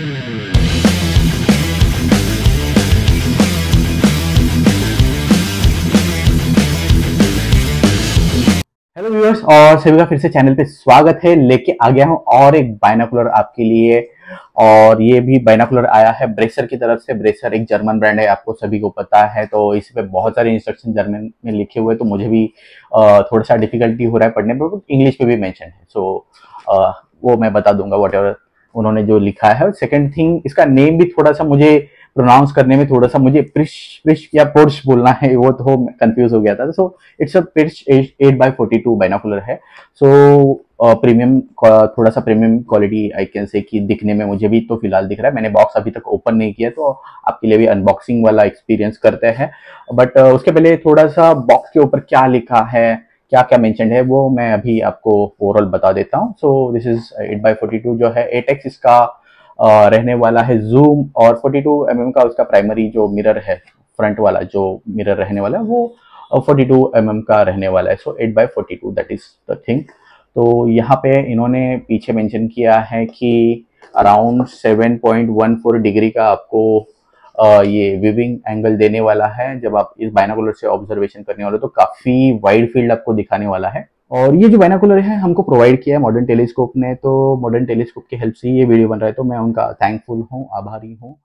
Hello viewers, और सभी का फिर से चैनल पे स्वागत है। लेके आ गया हूँ और एक बाइनोकुलर आपके लिए। और ये भी बाइनोकुलर आया है ब्रेसर की तरफ से। ब्रेसर एक जर्मन ब्रांड है, आपको सभी को पता है। तो इस पे बहुत सारे इंस्ट्रक्शन जर्मन में लिखे हुए हैं, तो मुझे भी थोड़ा सा डिफिकल्टी हो रहा है पढ़ने में। इंग्लिश में भी मेंशन है, सो वो मैं बता दूंगा वट एवर उन्होंने जो लिखा है। सेकंड थिंग, इसका नेम भी थोड़ा सा मुझे प्रोनाउंस करने में थोड़ा सा मुझे प्रिश प्रिश या पोर्श बोलना है, वो तो कंफ्यूज हो गया था। So it's a pitch 8x42 binocular है। सो प्रीमियम, थोड़ा सा premium quality I can say कि दिखने में मुझे भी तो फिलहाल दिख रहा है। मैंने बॉक्स अभी तक ओपन नहीं किया, तो आपके लिए भी अनबॉक्सिंग वाला एक्सपीरियंस करते हैं। बट उसके पहले थोड़ा सा बॉक्स के ऊपर क्या लिखा है, क्या क्या मेंशन है, वो मैं अभी आपको ओवरऑल बता देता हूँ। सो दिस इज 8x42 जो है 8x इसका रहने वाला है जूम, और 42 mm का उसका प्राइमरी जो मिरर है, फ्रंट वाला जो मिरर रहने वाला है, वो 42 mm का रहने वाला है। So 8x42 that is the thing. तो यहाँ पे इन्होंने पीछे मेंशन किया है कि अराउंड 7.14 डिग्री का आपको ये विविंग एंगल देने वाला है। जब आप इस बाइनोकुलर से ऑब्जर्वेशन करने वाले, तो काफी वाइड फील्ड आपको दिखाने वाला है। और ये जो बाइनोकुलर है हमको प्रोवाइड किया है मॉडर्न टेलीस्कोप ने। तो मॉडर्न टेलीस्कोप की हेल्प से ये वीडियो बन रहा है, तो मैं उनका थैंकफुल हूँ, आभारी हूँ।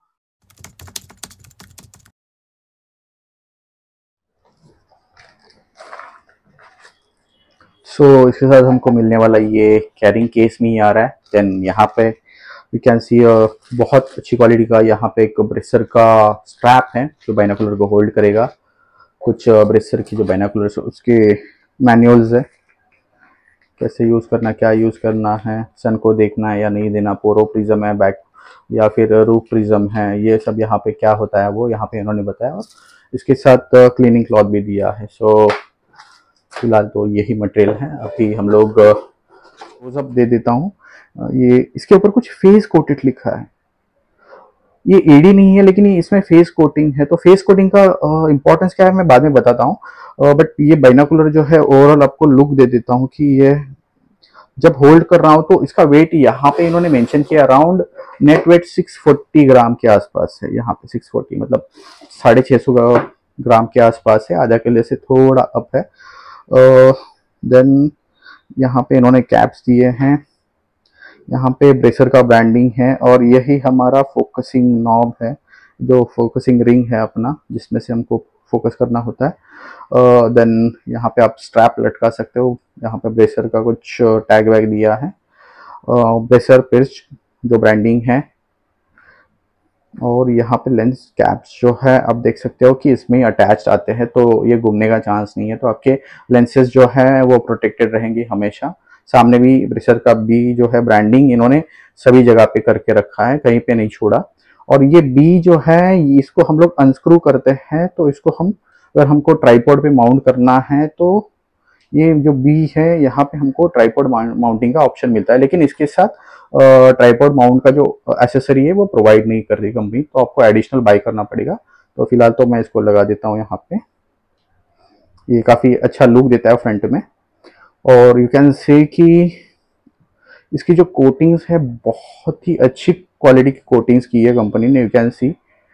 सो इसके साथ हमको मिलने वाला ये कैरिंग केस में ही आ रहा है। देन यहाँ पे यू कैन सी बहुत अच्छी क्वालिटी का यहाँ पे एक ब्रेसर का स्ट्रैप है जो बाइनोकुलर को होल्ड करेगा। कुछ ब्रेसर की जो बाइनोकुलर उसके मैनुअल्स है, कैसे यूज़ करना, क्या यूज़ करना है, सन को देखना है या नहीं देना, पोरो प्रिज्म है, बैक या फिर रूफ प्रिज्म है, ये सब यहाँ पे क्या होता है वो यहाँ पे इन्होंने बताया। और इसके साथ क्लीनिंग क्लॉथ भी दिया है। सो फिलहाल तो यही मटेरियल है। अभी हम लोग क्लोजअप दे देता हूँ। ये इसके ऊपर कुछ फेस कोटेड लिखा है। ये एडी नहीं है, लेकिन ये इसमें फेस कोटिंग है। तो फेस कोटिंग का इंपॉर्टेंस क्या है मैं बाद में बताता हूँ। बट ये बाइनोकुलर जो है ओवरऑल आपको लुक दे देता हूँ कि ये जब होल्ड कर रहा हूं तो इसका वेट यहाँ पे इन्होंने मेंशन किया अराउंड नेट वेट 640 ग्राम के आसपास है। यहाँ पे 640 मतलब 650 ग्राम के आसपास है, आधा किलो से थोड़ा अप है। देन यहाँ पे इन्होंने कैप्स दिए हैं, यहाँ पे ब्रेसर का ब्रांडिंग है, और यही हमारा फोकसिंग नॉब है, जो फोकसिंग रिंग है अपना, जिसमें से हमको फोकस करना होता है। देन यहाँ पे आप स्ट्रैप लटका सकते हो। यहाँ पे ब्रेसर का कुछ टैग वैग दिया है, ब्रेसर पिर्च जो ब्रांडिंग है। और यहाँ पे लेंस कैप्स जो है आप देख सकते हो कि इसमें अटैच्ड आते हैं, तो ये घूमने का चांस नहीं है। तो आपके लेंसेज जो है वो प्रोटेक्टेड रहेंगी हमेशा। सामने भी ब्रेसर का बी जो है ब्रांडिंग इन्होंने सभी जगह पे करके रखा है, कहीं पे नहीं छोड़ा। और ये बी जो है इसको हम लोग अनस्क्रू करते हैं, तो इसको हम अगर हमको ट्राइपॉड पे माउंट करना है तो ये जो बी है यहाँ पे हमको ट्राइपॉड माउंटिंग का ऑप्शन मिलता है। लेकिन इसके साथ ट्राइपॉड माउंट का जो एसेसरी है वो प्रोवाइड नहीं कर रही कंपनी, तो आपको एडिशनल बाय करना पड़ेगा। तो फिलहाल तो मैं इसको लगा देता हूँ यहाँ पे। ये काफ़ी अच्छा लुक देता है फ्रंट में। और यू कैन से कि इसकी जो कोटिंग्स है बहुत ही अच्छी क्वालिटी की कोटिंग्स की है कंपनी ने, यू कैन सी।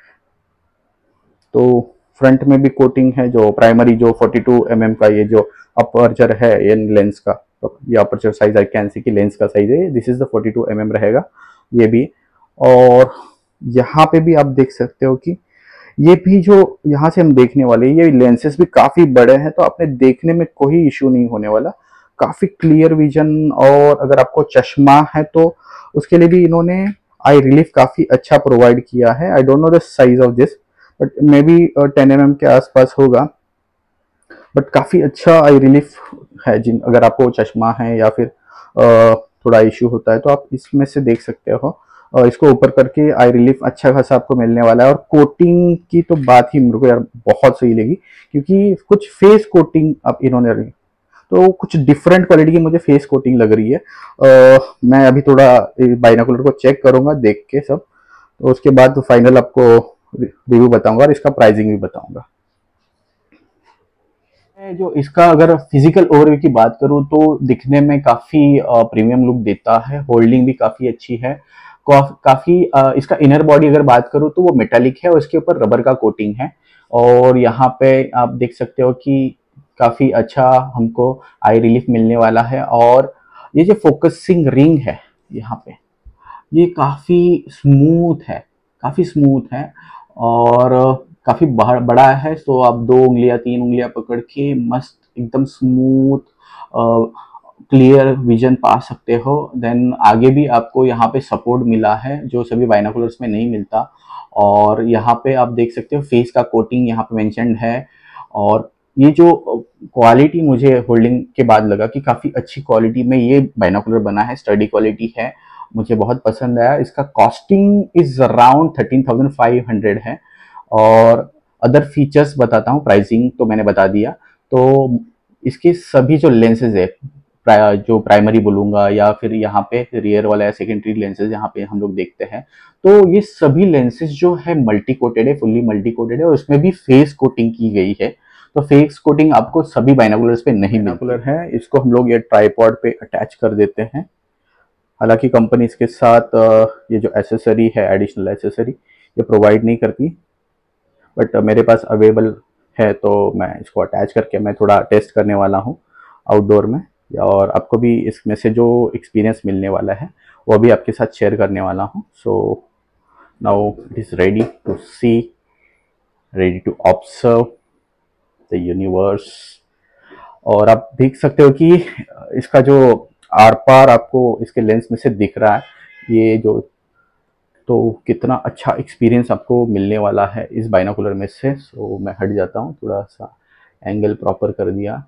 तो फ्रंट में भी कोटिंग है, जो प्राइमरी जो 42 mm का ये जो अपर्चर है ये लेंस का, तो ये aperture size I can see की लेंस का साइज है, दिस इज द 42 mm रहेगा ये भी। और यहाँ पे भी आप देख सकते हो कि ये भी जो यहाँ से हम देखने वाले ये लेंसेस भी काफी बड़े हैं, तो आपने देखने में कोई इश्यू नहीं होने वाला, काफी क्लियर विजन। और अगर आपको चश्मा है तो उसके लिए भी इन्होंने आई रिलीफ काफी अच्छा प्रोवाइड किया है। I don't know the size of this, but maybe 10 mm के आसपास होगा। बट काफ़ी अच्छा आई रिलीफ है। जिन अगर आपको चश्मा है या फिर थोड़ा इश्यू होता है तो आप इसमें से देख सकते हो। इसको ऊपर करके आई रिलीफ अच्छा खासा आपको मिलने वाला है। और कोटिंग की तो बात ही मेरे को यार बहुत सही लगी, क्योंकि कुछ फेस कोटिंग अब इन्होंने रही, तो कुछ डिफरेंट क्वालिटी की मुझे फेस कोटिंग लग रही है। मैं अभी थोड़ा बाइनोकुलर को चेक करूंगा देख के सब, तो उसके बाद फाइनल आपको रिव्यू बताऊंगा और इसका प्राइसिंग भी बताऊंगा। जो इसका अगर फिजिकल ओवरव्यू की बात करूं तो दिखने में काफी प्रीमियम लुक देता है, होल्डिंग भी काफी अच्छी है। काफी इसका इनर बॉडी अगर बात करूँ तो वो मेटालिक है और इसके ऊपर रबर का कोटिंग है। और यहाँ पे आप देख सकते हो कि काफी अच्छा हमको आई रिलीफ मिलने वाला है। और ये जो फोकसिंग रिंग है यहाँ पे, ये काफी स्मूथ है, काफी स्मूथ है और काफी बड़ा है। तो आप 2 उंगलियां 3 उंगलियां पकड़ के मस्त एकदम स्मूथ क्लियर विजन पा सकते हो। देन आगे भी आपको यहाँ पे सपोर्ट मिला है जो सभी बाइनोकुलर्स में नहीं मिलता। और यहाँ पे आप देख सकते हो फेस का कोटिंग यहाँ पे मेंशन्ड है। और ये जो क्वालिटी मुझे होल्डिंग के बाद लगा कि काफ़ी अच्छी क्वालिटी में ये बाइनोकुलर बना है, स्टडी क्वालिटी है, मुझे बहुत पसंद आया। इसका कॉस्टिंग इज अराउंड 13,500 है। और अदर फीचर्स बताता हूँ, प्राइसिंग तो मैंने बता दिया। तो इसके सभी जो लेंसेज है, जो प्राइमरी बोलूंगा या फिर यहाँ पे रियर वाला या सेकेंडरी लेंसेज यहाँ पे हम लोग देखते हैं, तो ये सभी लेंसेज जो है मल्टी कोटेड है, फुल्ली मल्टी कोटेड है और उसमें भी फेस कोटिंग की गई है। तो फेस कोटिंग आपको सभी बाइनोकुलर्स पे नहीं बाइनोकुलर है। इसको हम लोग ये ट्राइपॉड पे अटैच कर देते हैं। हालांकि कंपनी इसके साथ ये जो एसेसरी है, एडिशनल एसेसरी, ये प्रोवाइड नहीं करती, बट मेरे पास अवेलेबल है तो मैं इसको अटैच करके मैं थोड़ा टेस्ट करने वाला हूँ आउटडोर में। और आपको भी इसमें से जो एक्सपीरियंस मिलने वाला है वो भी आपके साथ शेयर करने वाला हूँ। So now it is ready to see, ready to observe the universe. और आप देख सकते हो कि इसका जो आर पार आपको इसके लेंस में से दिख रहा है, ये जो, तो कितना अच्छा एक्सपीरियंस आपको मिलने वाला है इस बाइनोकुलर में से। सो मैं हट जाता हूँ, थोड़ा सा एंगल प्रॉपर कर दिया।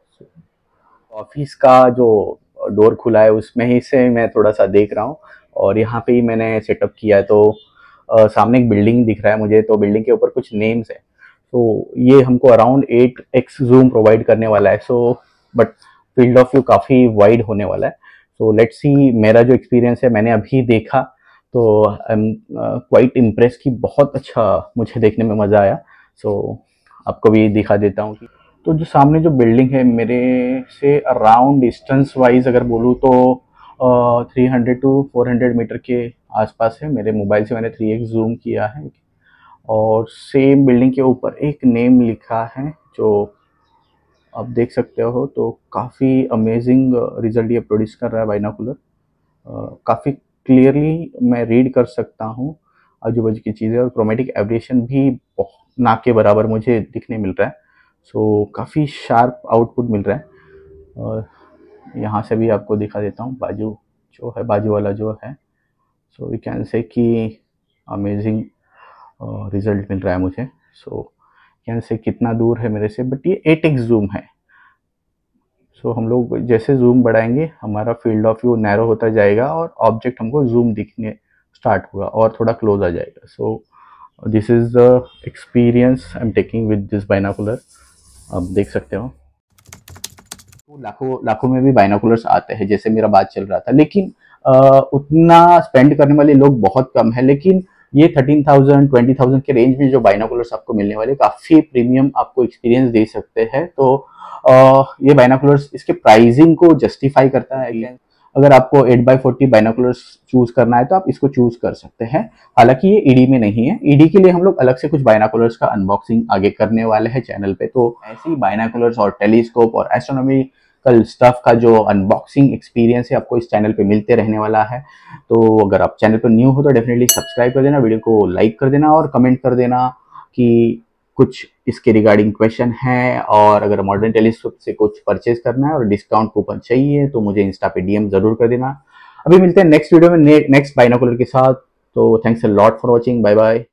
ऑफिस का जो डोर खुला है उसमें ही से मैं थोड़ा सा देख रहा हूँ और यहाँ पे ही मैंने सेटअप किया है। तो सामने एक बिल्डिंग दिख रहा है मुझे, तो बिल्डिंग के ऊपर कुछ नेम्स है। तो ये हमको अराउंड 8x जूम प्रोवाइड करने वाला है। So but field of view काफ़ी वाइड होने वाला है। सो लेट्स सी, मेरा जो एक्सपीरियंस है मैंने अभी देखा तो आई एम क्वाइट इम्प्रेस कि बहुत अच्छा मुझे देखने में मज़ा आया। सो आपको भी दिखा देता हूँ कि तो जो सामने जो बिल्डिंग है मेरे से अराउंड डिस्टेंस वाइज अगर बोलूँ तो 300 to 400 मीटर के आसपास है। मेरे मोबाइल से मैंने 3x जूम किया है और सेम बिल्डिंग के ऊपर एक नेम लिखा है जो आप देख सकते हो। तो काफ़ी अमेजिंग रिजल्ट ये प्रोड्यूस कर रहा है बाइनोकुलर। काफ़ी क्लियरली मैं रीड कर सकता हूँ आजू बाजू की चीज़ें और क्रोमेटिक एवरेशन भी ना के बराबर मुझे दिखने मिल रहा है। सो काफ़ी शार्प आउटपुट मिल रहा है। और यहाँ से भी आपको दिखा देता हूँ, बाजू जो है, बाजू वाला जो है, सो यू कैन से कि अमेजिंग रिजल्ट मिल रहा है मुझे। सो कैन से कितना दूर है मेरे से, बट ये 8x जूम है। सो हम लोग जैसे जूम बढ़ाएंगे हमारा फील्ड ऑफ व्यू नैरो होता जाएगा और ऑब्जेक्ट हमको जूम दिखने स्टार्ट होगा और थोड़ा क्लोज आ जाएगा। So this is the experience I am taking with this binocular. आप देख सकते हो तो लाखों लाखों में भी बाइनोकुलर्स आते हैं, जैसे मेरा बात चल रहा था, लेकिन उतना स्पेंड करने वाले लोग बहुत कम है। लेकिन ये 13,000 20,000 के रेंज में जो बाइनोकुलर्स आपको मिलने वाले काफ़ी प्रीमियम आपको एक्सपीरियंस दे सकते हैं। तो ये बाइनोकुलर्स इसके प्राइसिंग को जस्टिफाई करता है। अगर आपको 8x40 बाइनोकुलर्स चूज करना है तो आप इसको चूज कर सकते हैं। हालांकि ये ईडी में नहीं है, ईडी के लिए हम लोग अलग से कुछ बाइनोकुलर्स का अनबॉक्सिंग आगे करने वाले हैं चैनल पे। तो ऐसे ही बाइनोकुलर्स और टेलीस्कोप और एस्ट्रोनॉमिकल स्टफ का जो अनबॉक्सिंग एक्सपीरियंस है आपको इस चैनल पे मिलते रहने वाला है। तो अगर आप चैनल पर न्यू हो तो डेफिनेटली सब्सक्राइब कर देना, वीडियो को लाइक कर देना और कमेंट कर देना कि कुछ इसके रिगार्डिंग क्वेश्चन है। और अगर मॉडर्न टेलीस्कोप से कुछ परचेज करना है और डिस्काउंट कूपन चाहिए तो मुझे इंस्टा पे डीएम जरूर कर देना। अभी मिलते हैं नेक्स्ट वीडियो में नेक्स्ट बाइनोकुलर के साथ। तो thanks a lot for watching, bye bye.